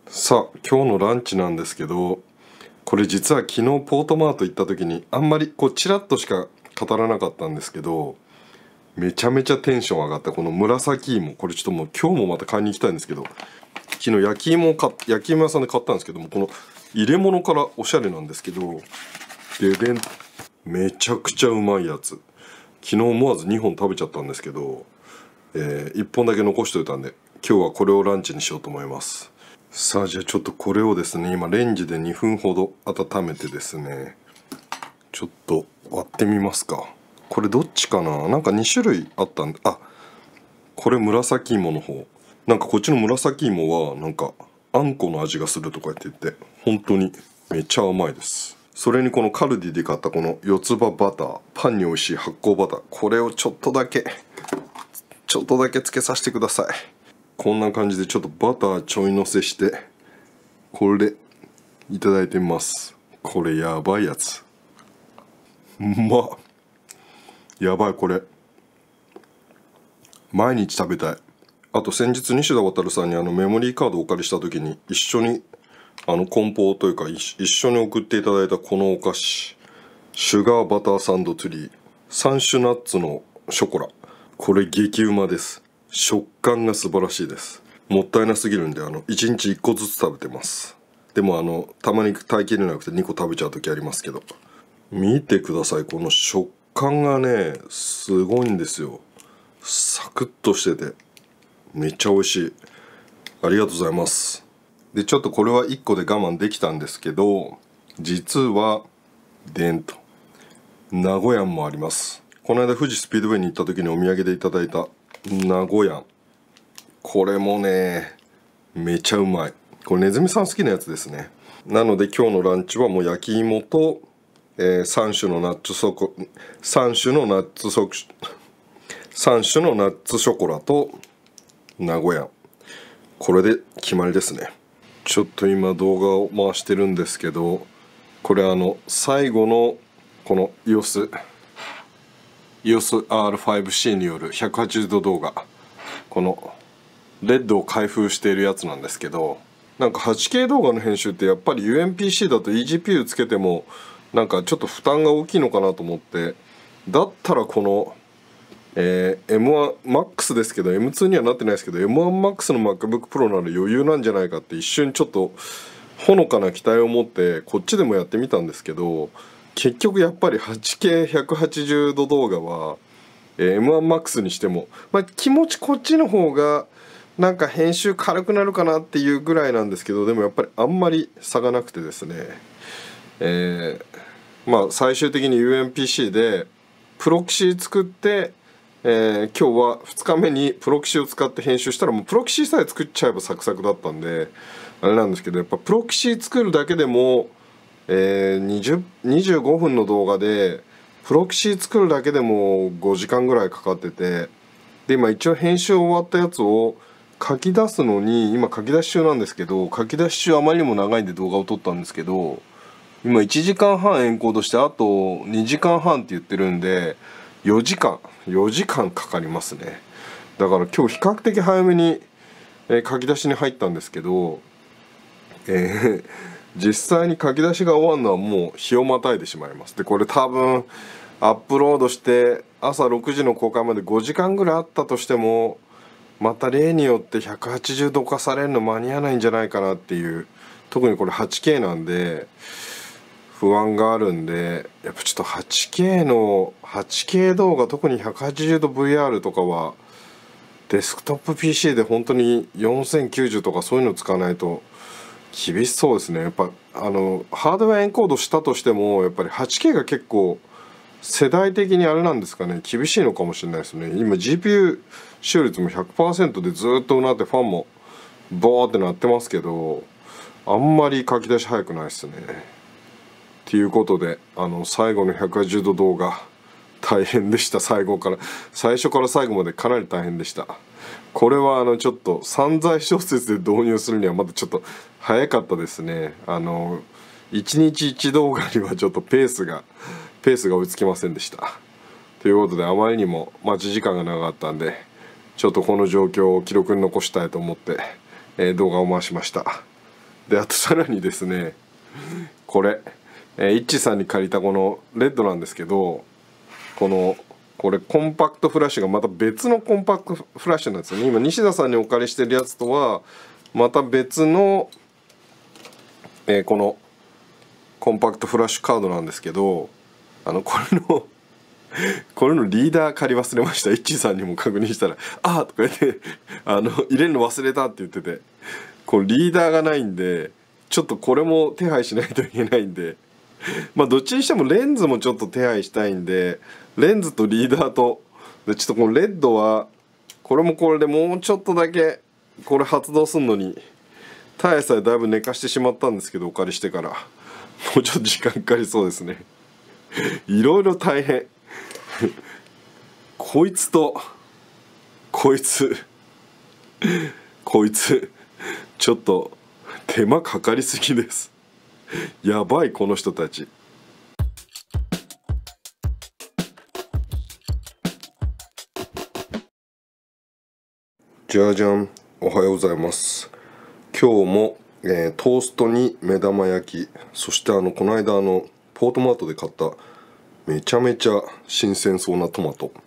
さあ今日のランチなんですけど、これ実は昨日ポートマート行った時にあんまりチラッとしか語らなかったんですけど、めちゃめちゃテンション上がったこの紫芋。これちょっともう今日もまた買いに行きたいんですけど、昨日焼き芋屋さんで買ったんですけども、この入れ物からおしゃれなんですけど、めちゃくちゃうまいやつ。昨日思わず2本食べちゃったんですけど、1本だけ残しておいたんで今日はこれをランチにしようと思います。さあじゃあちょっとこれをですね、今レンジで2分ほど温めてですね、ちょっと割ってみますか。これどっちかな、なんか2種類あったんで、これ紫芋の方。なんかこっちの紫芋はなんかあんこの味がするとか言って本当にめっちゃ甘いです。それにこのカルディで買ったこの四つ葉バター、パンに美味しい発酵バター、これをちょっとだけつけさせてください。こんな感じでちょっとバターちょいのせして、これでいただいてみます。これやばいやつ。うまっ。やばい、これ毎日食べたい。あと先日西田渉さんにメモリーカードをお借りした時に一緒に梱包というか一緒に送っていただいたこのお菓子、シュガーバターサンドツリー3種ナッツのショコラ、これ激うまです。食感が素晴らしいです。もったいなすぎるんで1日1個ずつ食べてます。でもたまに耐えきれなくて2個食べちゃう時ありますけど、見てください、この食感がねすごいんですよ。サクッとしててめっちゃ美味しい。ありがとうございます。でちょっとこれは1個で我慢できたんですけど、実は名古屋もあります。この間富士スピードウェイに行った時にお土産でいただいた名古屋、これもねめちゃうまい。これネズミさん好きなやつですね。なので今日のランチはもう焼き芋と、3種のナッツショコラと名古屋、これで決まりですね。ちょっと今動画を回してるんですけど、これ最後のこのEOS R5C による180度動画、このレッドを開封しているやつなんですけど、なんか 8K 動画の編集ってやっぱり UMPC だと eGPU つけてもなんかちょっと負担が大きいのかなと思って、だったらこの、M1MAX ですけど M2 にはなってないですけど M1MAX の MacBook Pro なら余裕なんじゃないかって一瞬ちょっとほのかな期待を持ってこっちでもやってみたんですけど、結局やっぱり 8K180 度動画は、M1MAX にしても、気持ちこっちの方がなんか編集軽くなるかなっていうぐらいなんですけど、でもやっぱりあんまり差がなくてですね、最終的に UMPC でプロキシ作って、今日は2日目にプロキシを使って編集したらもうプロキシさえ作っちゃえばサクサクだったんであれなんですけど、やっぱプロキシ作るだけでも、25分の動画でプロキシ作るだけでも5時間ぐらいかかってて、で今一応編集終わったやつを書き出すのに今書き出し中なんですけど、書き出し中あまりにも長いんで動画を撮ったんですけど、今1時間半エンコードしてあと2時間半って言ってるんで4時間かかりますね。だから今日比較的早めに、書き出しに入ったんですけど、実際に書き出しが終わるのはもう日をまたいでしまいます。でこれ多分アップロードして朝6時の公開まで5時間ぐらいあったとしても、また例によって180度化されるの間に合わないんじゃないかなっていう、特にこれ 8K なんで不安があるんで、やっぱちょっと 8K 動画、特に 180°VR とかはデスクトップ PC で本当に4090とかそういうの使わないと厳しそうですね。やっぱハードウェアエンコードしたとしてもやっぱり 8K が結構世代的にあれなんですかね、厳しいのかもしれないですね。今 GPU 使用率も 100% でずっとなってファンもボーってなってますけど、あんまり書き出し早くないですね。っていうことで最後の180度動画大変でした。最初から最後までかなり大変でした。これはちょっと散財小説で導入するにはまだちょっと早かったですね。1日1動画にはちょっとペースが追いつきませんでした。ということであまりにも待ち時間が長かったんで、ちょっとこの状況を記録に残したいと思って、動画を回しました。 であとさらにですね、これ、イッチさんに借りたこのレッドなんですけど、これコンパクトフラッシュがまた別のコンパクトフラッシュなんですよね。今西田さんにお借りしてるやつとはまた別の、このコンパクトフラッシュカードなんですけど、これのリーダー借り忘れました。イッチーさんにも確認したら「ああ」とか言って入れるの忘れたって言ってて、これリーダーがないんでちょっとこれも手配しないといけないんで、まあどっちにしてもレンズもちょっと手配したいんで、レンズとリーダーとで、ちょっとこのレッドはこれもこれでもうちょっとだけこれ発動するのに耐えさえだいぶ寝かしてしまったんですけど、お借りしてからもうちょっと時間かかりそうですね。いろいろ大変。こいつとこいつちょっと手間かかりすぎです。やばいこの人たち。じゃじゃん、おはようございます。今日も、トーストに目玉焼き、そしてこの間ポートマートで買っためちゃめちゃ新鮮そうなトマト、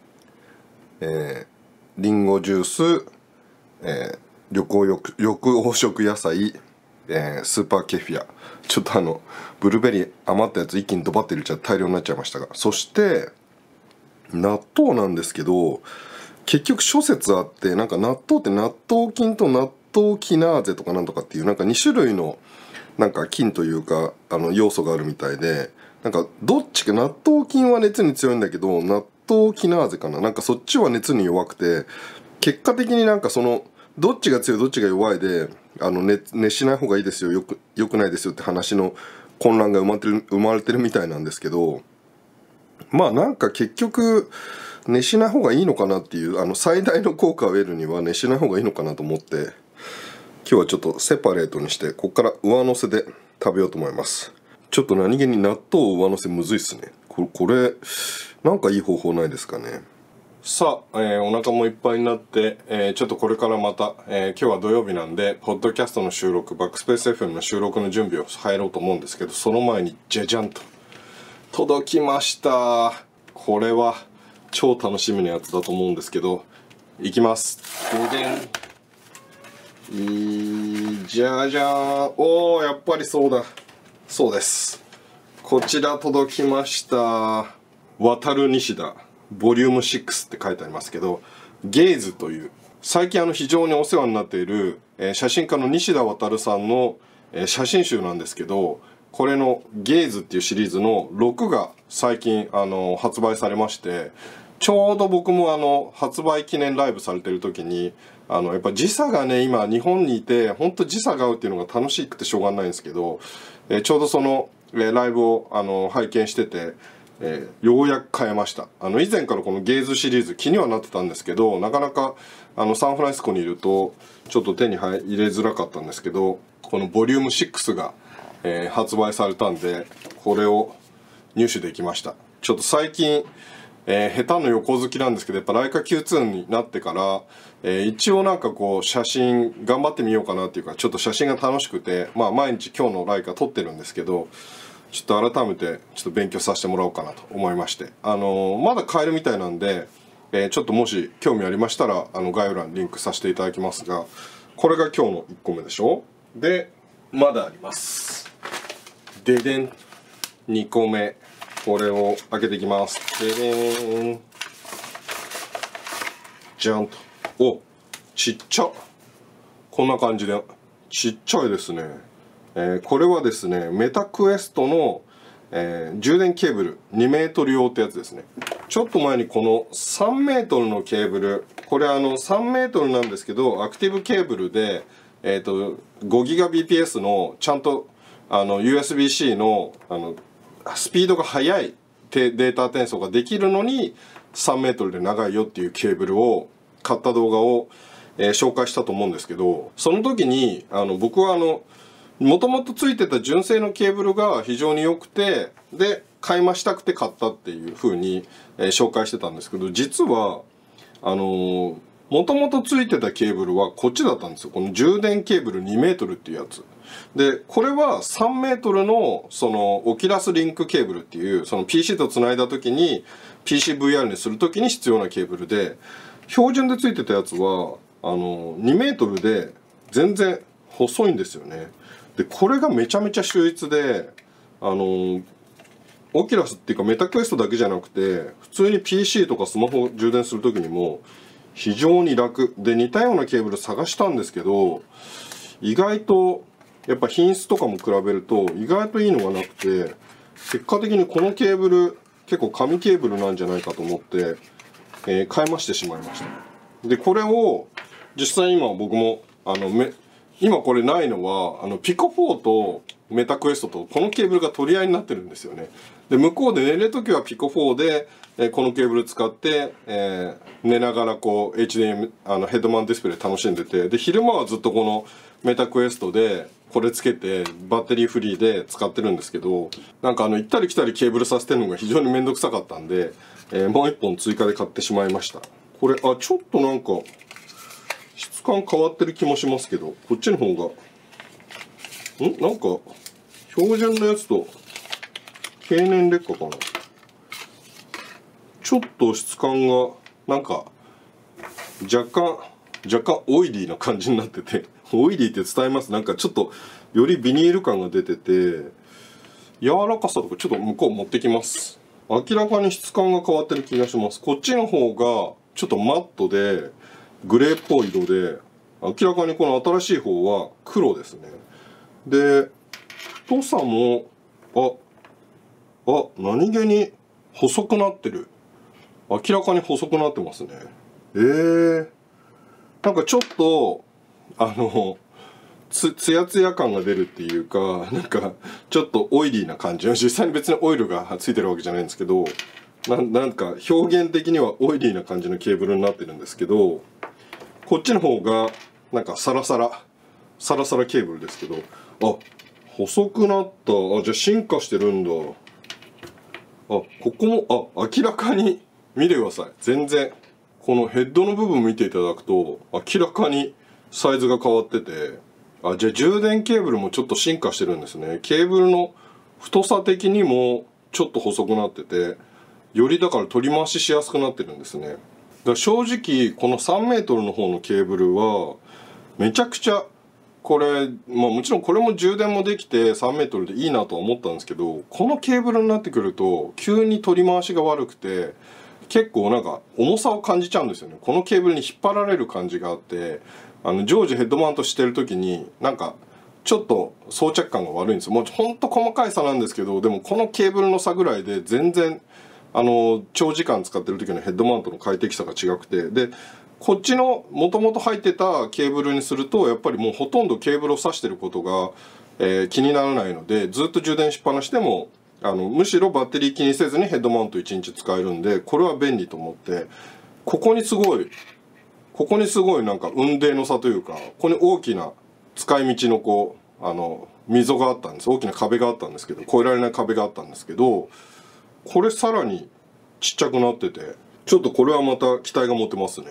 リンゴジュース、緑黄色野菜、スーパーケフィア、ちょっとブルーベリー余ったやつ一気にドバッて入れちゃって大量になっちゃいましたが、そして納豆なんですけど、結局諸説あって、なんか納豆って納豆菌と納豆キナーゼとかなんとかっていうなんか2種類のなんか菌というか要素があるみたいで、なんかどっちか納豆菌は熱に強いんだけど納豆キナーゼかな、なんかそっちは熱に弱くて、結果的になんかそのどっちが強いどっちが弱いで熱しない方がいいですよ、よくないですよって話の混乱が生まれてるみたいなんですけど、まあなんか結局熱しない方がいいのかなっていう、最大の効果を得るには熱しない方がいいのかなと思って、今日はちょっとセパレートにしてここから上乗せで食べようと思います。ちょっと何気に納豆上乗せむずいっすね。これなんかいい方法ないですかね。さあ、お腹もいっぱいになって、ちょっとこれからまた、今日は土曜日なんでポッドキャストの収録、バックスペース FM の収録の準備を入ろうと思うんですけど、その前にじゃじゃんと届きました。これは超楽しみなやつだと思うんですけど、いきます。ででん、じゃじゃーん。おー、やっぱりそうだ。そうです。こちら届きました。渡る西田ボリューム6って書いてありますけど、ゲイズという最近非常にお世話になっている、写真家の西田渡さんの、写真集なんですけど、これのゲイズっていうシリーズの6が最近発売されまして、ちょうど僕も発売記念ライブされてる時にやっぱ時差がね、今日本にいて本当時差が合うっていうのが楽しくてしょうがないんですけど、ちょうどそのライブを拝見してて、ようやく買えました。以前からこのゲイズシリーズ気にはなってたんですけど、なかなかサンフランシスコにいるとちょっと手に入れづらかったんですけど、このボリューム6が、発売されたんでこれを入手できました。ちょっと最近、下手の横好きなんですけど、やっぱライカ Q2 になってから、一応なんかこう写真頑張ってみようかなっていうか、ちょっと写真が楽しくて、まあ毎日今日のライカ撮ってるんですけど、ちょっと改めてちょっと勉強させてもらおうかなと思いまして、まだ買えるみたいなんで、ちょっともし興味ありましたら概要欄にリンクさせていただきますが、これが今日の1個目でしょ。でまだあります。ででん、2個目、これを開けていきます。ででーん、じゃんと。お、ちっちゃ。こんな感じでちっちゃいですね。これはですね、メタクエストの、充電ケーブル2メートル用ってやつですね。ちょっと前にこの3メートルのケーブル、これ3メートルなんですけどアクティブケーブルで、5GBps のちゃんとUSB-C のスピードが速いデータ転送ができるのに3メートルで長いよっていうケーブルを買った動画を、紹介したと思うんですけど、その時に僕はもともとついてた純正のケーブルが非常に良くて、で買い増したくて買ったっていう風に、紹介してたんですけど、実はもともとついてたケーブルはこっちだったんですよ。この充電ケーブル2メートルっていうやつ。で、これは3メートルのそのオキュラスリンクケーブルっていう、その PC とつないだ時に PCVR にする時に必要なケーブルで、標準でついてたやつは2メートルで全然細いんですよね。で、これがめちゃめちゃ秀逸で、オキュラスっていうかメタクエストだけじゃなくて、普通に PC とかスマホを充電する時にも非常に楽で、似たようなケーブル探したんですけど、意外とやっぱ品質とかも比べると意外といいのがなくて、結果的にこのケーブル結構紙ケーブルなんじゃないかと思って、買いましてしまいました。でこれを実際今僕も今これないのはピコ4とメタクエストとこのケーブルが取り合いになってるんですよね。で向こうで寝る時はピコ4で、このケーブル使って、寝ながらこう HDMI ヘッドマウントディスプレイ楽しんでて、で昼間はずっとこのメタクエストでこれつけてバッテリーフリーで使ってるんですけど、なんか行ったり来たりケーブルさせてるのが非常に面倒くさかったんで、もう1本追加で買ってしまいました。これちょっとなんか質感変わってる気もしますけど、こっちの方がなんか標準のやつと経年劣化かな。ちょっと質感がなんか若干オイリーな感じになってて、オイリーって伝えます？なんかちょっとよりビニール感が出てて、柔らかさとかちょっと向こう持ってきます。明らかに質感が変わってる気がします。こっちの方がちょっとマットでグレーっぽい色で、明らかにこの新しい方は黒ですね。で太さも何気に細くなってる。明らかに細くなってますね。なんかちょっとツヤツヤ感が出るっていうか、なんかちょっとオイリーな感じ。実際に別にオイルがついてるわけじゃないんですけど、なんか表現的にはオイリーな感じのケーブルになってるんですけど、こっちの方がなんかサラサラケーブルですけど、細くなった。じゃあ進化してるんだ。ここも明らかに見てください。全然このヘッドの部分見ていただくと明らかにサイズが変わってて、じゃあ充電ケーブルもちょっと進化してるんですね。ケーブルの太さ的にもちょっと細くなってて、よりだから取り回ししやすくなってるんですね。だから正直この3メートルの方のケーブルはめちゃくちゃこれ、もちろんこれも充電もできて3メートルでいいなとは思ったんですけど、このケーブルになってくると急に取り回しが悪くて、結構なんか重さを感じちゃうんですよね。このケーブルに引っ張られる感じがあって、常時ヘッドマウントしてる時になんかちょっと装着感が悪いんですよ。もうほんと細かい差なんですけど、でもこのケーブルの差ぐらいで全然長時間使ってる時のヘッドマウントの快適さが違くて、でこっちのもともと入ってたケーブルにするとやっぱりもうほとんどケーブルを挿してることが、気にならないので、ずっと充電しっぱなしでもむしろバッテリー気にせずにヘッドマウント1日使えるんで、これは便利と思って、ここにすごいなんか雲泥の差というか、ここに大きな使い道の溝があったんです。大きな壁があったんですけど、越えられない壁があったんですけど、これさらにちっちゃくなってて、ちょっとこれはまた期待が持てますね。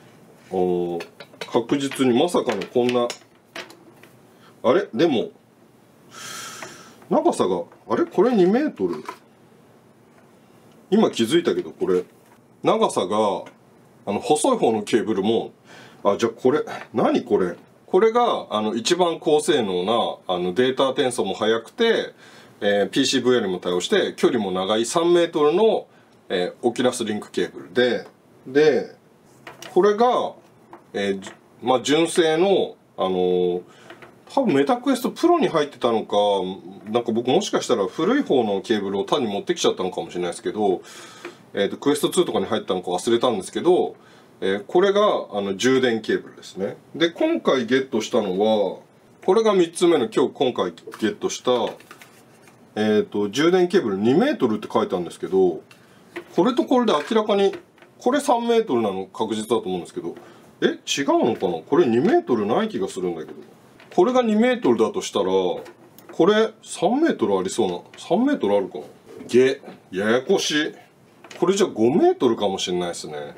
確実にまさかのこんなでも長さがこれ2メートル、今気づいたけど、これ長さが細い方のケーブルもじゃあこれこれが一番高性能なデータ転送も速くて、PCVR にも対応して距離も長い3メートルの、オキュラスリンクケーブルでこれが、純正の多分メタクエストプロに入ってたのか、なんか僕もしかしたら古い方のケーブルを単に持ってきちゃったのかもしれないですけど、クエスト2とかに入ったのか忘れたんですけど、これが充電ケーブルですね。で今回ゲットしたのはこれが3つ目の今回ゲットした、充電ケーブル2メートルって書いてあるんですけど、これとこれで明らかにこれ3メートルなの確実だと思うんですけど、違うのかな。これ2メートルない気がするんだけど、これが2メートルだとしたらこれ3メートルありそうな、3メートルあるかな。ややこしい。これじゃあ5メートルかもしれないですね。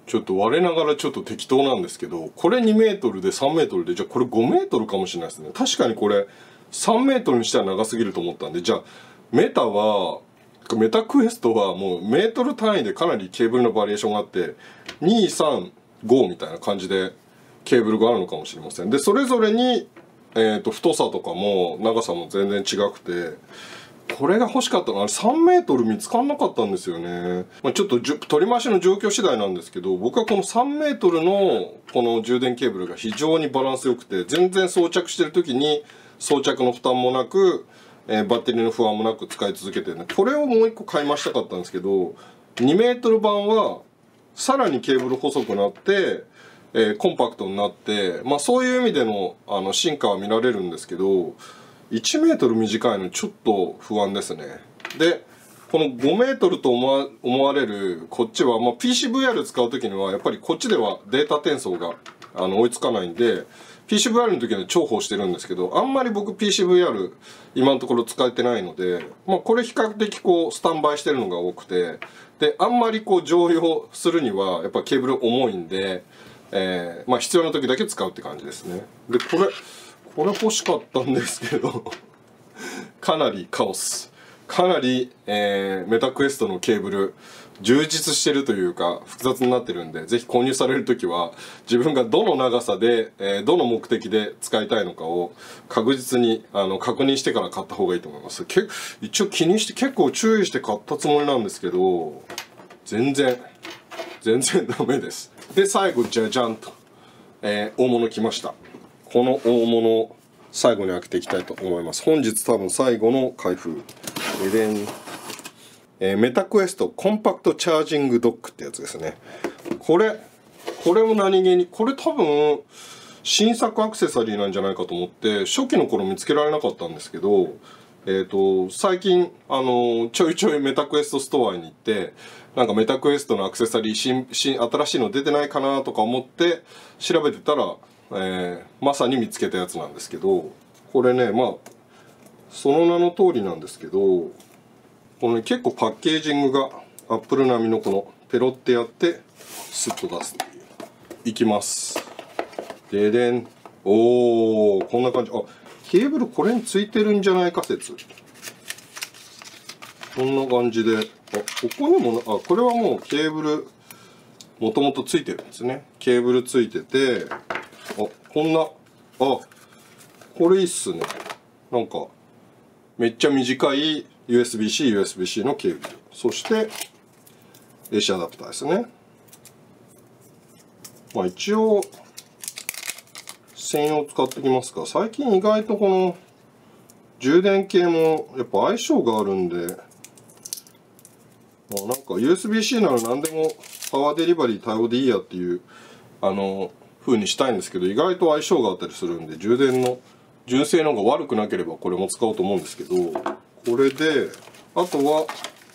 ちょっと我ながらちょっと適当なんですけど、これ2メートルで3メートルで、じゃあこれ5メートルかもしれないですね。確かにこれ3メートルにしては長すぎると思ったんで、じゃあメタクエストはもうメートル単位でかなりケーブルのバリエーションがあって、2、3、5みたいな感じでケーブルがあるのかもしれません。で、それぞれに、太さとかも長さも全然違くて、これが欲しかったのは3メートル見つかんなかったんですよね。まあ、ちょっと取り回しの状況次第なんですけど、僕はこの3メートルのこの充電ケーブルが非常にバランス良くて、全然装着してる時に装着の負担もなく、バッテリーの不安もなく使い続けてるね。これをもう一個買いましたかったんですけど、2メートル版はさらにケーブル細くなって、コンパクトになって、まあそういう意味での進化は見られるんですけど、1メートル短いのちょっと不安ですね。で、この5メートルと思われるこっちは、まあ、PCVR 使う時にはやっぱりこっちではデータ転送が追いつかないんで、PCVR の時には重宝してるんですけど、あんまり僕 PCVR 今のところ使えてないので、まあ、これ比較的こうスタンバイしてるのが多くて、であんまりこう常用するにはやっぱケーブル重いんで、まあ必要な時だけ使うって感じですね。でこれ欲しかったんですけどかなりカオス、かなり、メタクエストのケーブル充実してるというか複雑になってるんで、ぜひ購入される時は自分がどの長さで、どの目的で使いたいのかを確実に確認してから買った方がいいと思います。一応気にして結構注意して買ったつもりなんですけど、全然ダメです。で最後じゃじゃんと、大物来ました。この大物を最後に開けていきたいと思います。本日多分最後の開封でメタクエストコンパクトチャージングドックってやつですね。これも何気にこれ多分新作アクセサリーなんじゃないかと思って初期の頃見つけられなかったんですけど、最近ちょいちょいメタクエストストアに行って、なんかメタクエストのアクセサリー新しいの出てないかなとか思って調べてたら、まさに見つけたやつなんですけど、これね、まあその名の通りなんですけど、この、ね、結構パッケージングがアップル並みのこのペロってやってスッと出すっていう。いきます。ででん。おー、こんな感じ。あ、ケーブルこれについてるんじゃないか説。こんな感じで、あ、ここにもこれはもうケーブルもともとついてるんですね。ケーブルついてて、こんな、これいいっすね。なんかめっちゃ短い USB-C のケーブル、そして AC アダプターですね。まあ一応専用使ってきますが、最近意外とこの充電系もやっぱ相性があるんで、まあ、なんか USB-C なら何でもパワーデリバリー対応でいいやっていう風にしたいんですけど、意外と相性があったりするんで、充電の純正の方が悪くなければこれも使おうと思うんですけど、これであとは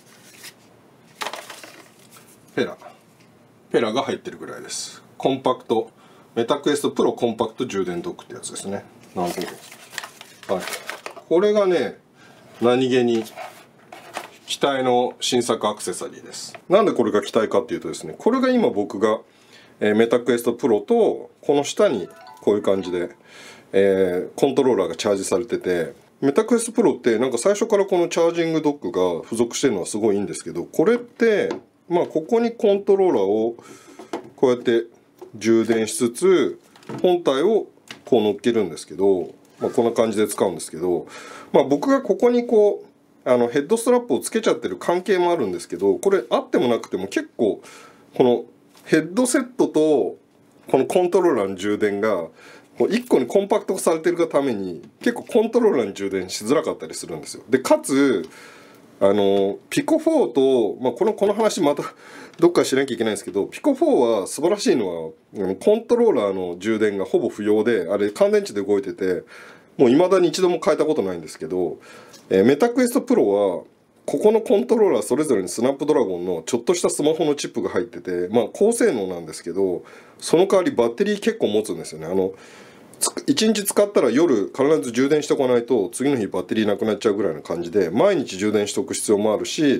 ペラが入ってるぐらいです。コンパクトメタクエストプロコンパクト充電ドックってやつですね。なるほど。はい、これがね、何気に期待の新作アクセサリーです。なんでこれが期待かっていうとですね、これが今僕がメタクエストプロとこの下にこういう感じでコントローラーがチャージされてて、メタクエストプロってなんか最初からこのチャージングドックが付属してるのはすごいいいんですけど、これってまあここにコントローラーをこうやって充電しつつ本体をこう乗っけるんですけど、まあ、こんな感じで使うんですけど、まあ、僕がここにこうヘッドストラップをつけちゃってる関係もあるんですけど、これあってもなくても結構このヘッドセットとこのコントローラーの充電が1個にコンパクト化されてるがために結構コントローラーに充電しづらかったりするんですよ。でかつピコ4と、まあ、この話またどっかしなきゃいけないんですけど、ピコ4は素晴らしいのはコントローラーの充電がほぼ不要で、あれ乾電池で動いててもう未だに一度も変えたことないんですけど、メタクエストプロはここのコントローラーそれぞれにスナップドラゴンのちょっとしたスマホのチップが入ってて、まあ高性能なんですけど、その代わりバッテリー結構持つんですよね。1日使ったら夜必ず充電しておかないと次の日バッテリーなくなっちゃうぐらいの感じで、毎日充電しておく必要もあるし、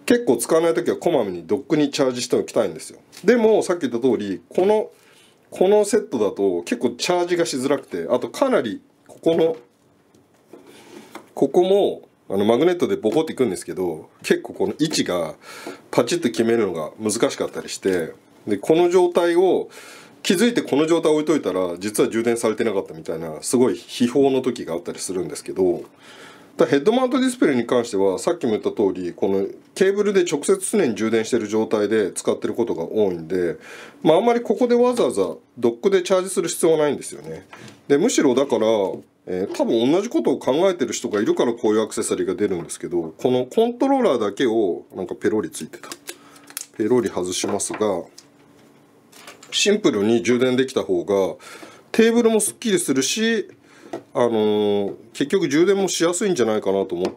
結構使わない時はこまめにドックにチャージしておきたいんですよ。でもさっき言った通りこのセットだと結構チャージがしづらくて、あとかなりここもマグネットでボコっていくんですけど、結構この位置がパチッと決めるのが難しかったりして、でこの状態を気づいてこの状態置いといたら実は充電されてなかったみたいなすごい秘宝の時があったりするんですけど、ヘッドマウントディスプレイに関してはさっきも言った通りこのケーブルで直接常に充電している状態で使ってることが多いんで、あんまりここでわざわざドックでチャージする必要はないんですよね。でむしろだから、多分同じことを考えてる人がいるからこういうアクセサリーが出るんですけど、このコントローラーだけをなんかペロリついてた、ペロリ外しますが、シンプルに充電できた方がテーブルもすっきりするし、結局充電もしやすいんじゃないかなと思って、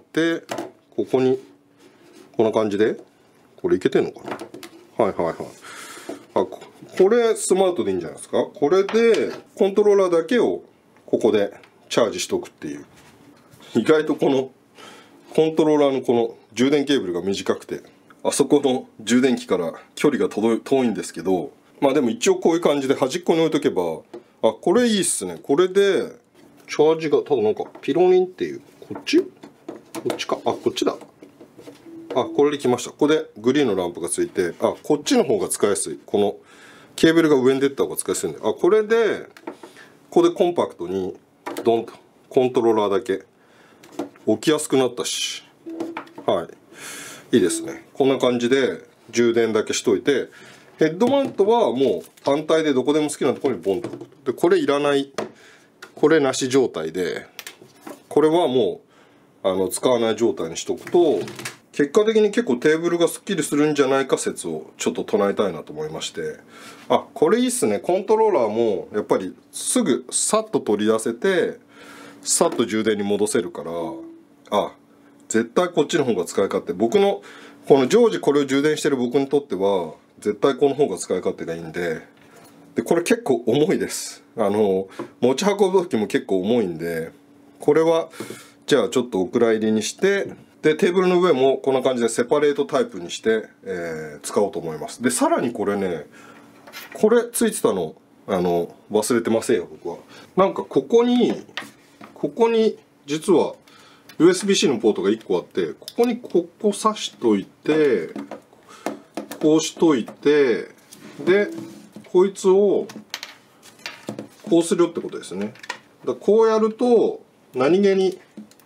ここにこんな感じで、これいけてんのかな、はいはいはい、これスマートでいいんじゃないですか。これでコントローラーだけをここでチャージしとくっていう。意外とこのコントローラーのこの充電ケーブルが短くて、あそこの充電器から距離が遠いんですけど、でも一応こういう感じで端っこに置いとけば、これいいっすね。これでチャージがただなんかピロリンっていう、こっちか、こっちだ、これで来ました。ここでグリーンのランプがついて、こっちの方が使いやすい。このケーブルが上に出た方が使いやすいんで、これでここでコンパクトにドンとコントローラーだけ置きやすくなったし、いいですね。こんな感じで充電だけしといて、ヘッドマウントはもう単体でどこでも好きなところにボンと置く。でこれいらない、これなし状態で、これはもう使わない状態にしとくと、結果的に結構テーブルがすっきりするんじゃないか説をちょっと唱えたいなと思いまして、これいいっすね。コントローラーもやっぱりすぐさっと取り出せてさっと充電に戻せるから、絶対こっちの方が使い勝手、僕のこの常時これを充電してる僕にとっては絶対この方が使い勝手がいいんで、これ結構重いです。持ち運ぶ時も結構重いんで、これはじゃあちょっとお蔵入りにして、でテーブルの上もこんな感じでセパレートタイプにして、使おうと思います。でさらにこれね、これついてたの忘れてませんよ僕は。なんかここに実は USB-C のポートが1個あって、ここにここ挿しといて、こうしといて、でこいつをこうするよってことですね。こうやると何気に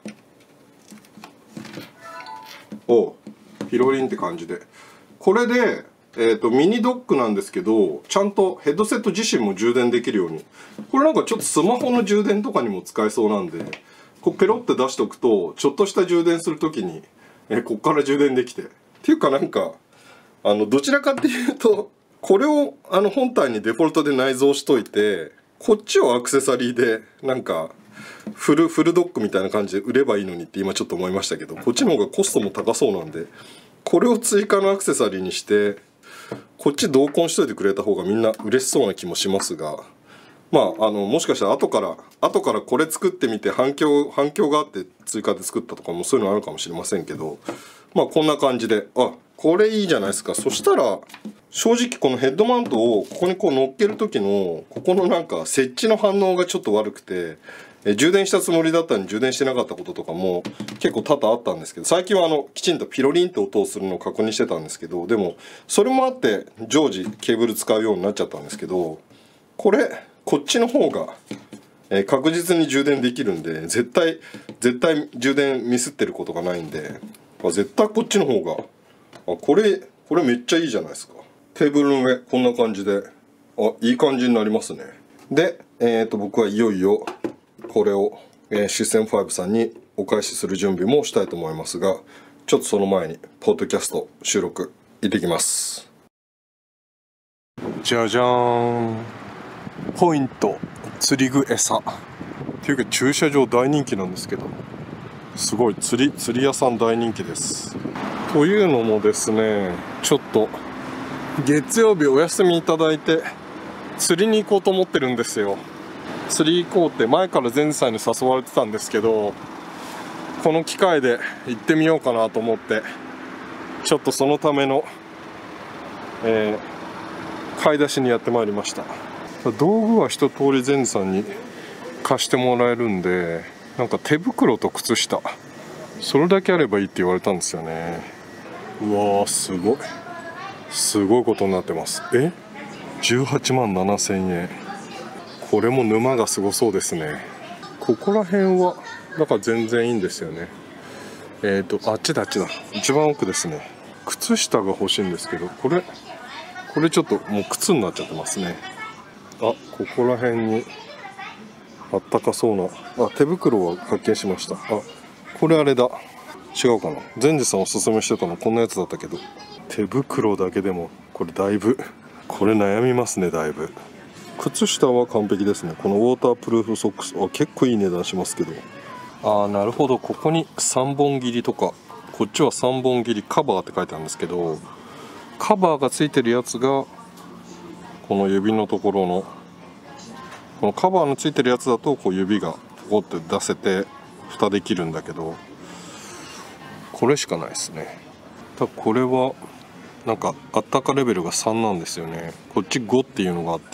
ピロリンって感じで、これで、ミニドックなんですけど、ちゃんとヘッドセット自身も充電できるように、これなんかちょっとスマホの充電とかにも使えそうなんで、こうペロって出しておくとちょっとした充電する時に、こっから充電できて、っていうかなんかどちらかっていうとこれを本体にデフォルトで内蔵しといて、こっちをアクセサリーでなんかフルドックみたいな感じで売ればいいのにって今ちょっと思いましたけど、こっちの方がコストも高そうなんで、これを追加のアクセサリーにしてこっち同梱しといてくれた方がみんな嬉しそうな気もしますが、もしかしたら後からこれ作ってみて反響があって追加で作ったとかもそういうのあるかもしれませんけど、こんな感じで、これいいじゃないですか。そしたら正直このヘッドマウントをここにこう乗っける時のここのなんか設置の反応がちょっと悪くて、充電したつもりだったのに充電してなかったこととかも結構多々あったんですけど、最近はきちんとピロリンって音をするのを確認してたんですけど、でもそれもあって常時ケーブル使うようになっちゃったんですけど、こっちの方が確実に充電できるんで、絶対充電ミスってることがないんで、絶対こっちの方がこれめっちゃいいじゃないですか。テーブルの上こんな感じでいい感じになりますね。で、僕はいよいよこれを、システム5さんにお返しする準備もしたいと思いますが、ちょっとその前にポッドキャスト収録行ってきます。じゃじゃーん、ポイント釣り具餌っていうか駐車場大人気なんですけど、すごい釣り屋さん大人気です。というのもですね、ちょっと月曜日お休みいただいて釣りに行こうと思ってるんですよ。釣り行こうって前から前菜に誘われてたんですけど、この機会で行ってみようかなと思ってちょっとそのための、買い出しにやってまいりました。道具は一通り善治さんに貸してもらえるんで、なんか手袋と靴下それだけあればいいって言われたんですよね。うわー、すごいことになってます。18万7000円。これも沼がすごそうですね。ここら辺はだから全然いいんですよね。あっちだ一番奥ですね。靴下が欲しいんですけど、これちょっともう靴になっちゃってますね。ここら辺にあったかそうな手袋は発見しました。これあれだ、違うかな。善治さんおすすめしてたのこんなやつだったけど、手袋だけでもこれだいぶ、これ悩みますね。だいぶ。靴下は完璧ですね。このウォータープルーフソックス結構いい値段しますけど、なるほど。ここに3本切りとか、こっちは3本切りカバーって書いてあるんですけど、カバーがついてるやつがこの指のところの、このカバーのついてるやつだとこう指がポコって出せて蓋できるんだけど、これしかないですね。これはなんかあったかレベルが3なんですよね。こっち5っていうのがあって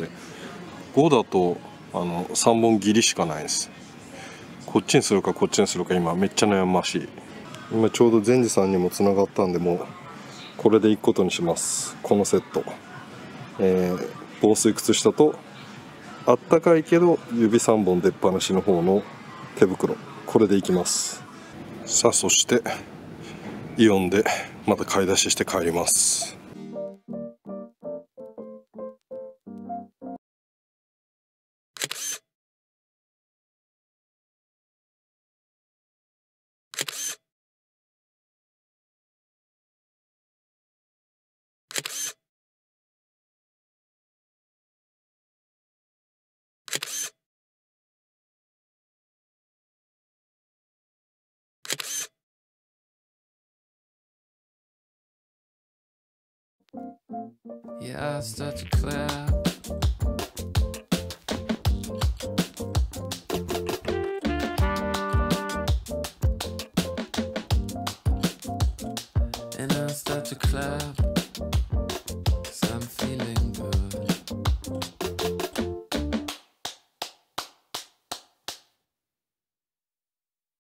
、5だと3本切りしかないです。こっちにするかこっちにするか今めっちゃ悩ましい。今ちょうど善治さんにもつながったんで、もうこれで行くことにします。このセット、防水靴下とあったかいけど指3本出っ放しの方の手袋、これでいきます。さあ、そしてイオンでまた買い出しして帰ります。 Yeah, I start to clap.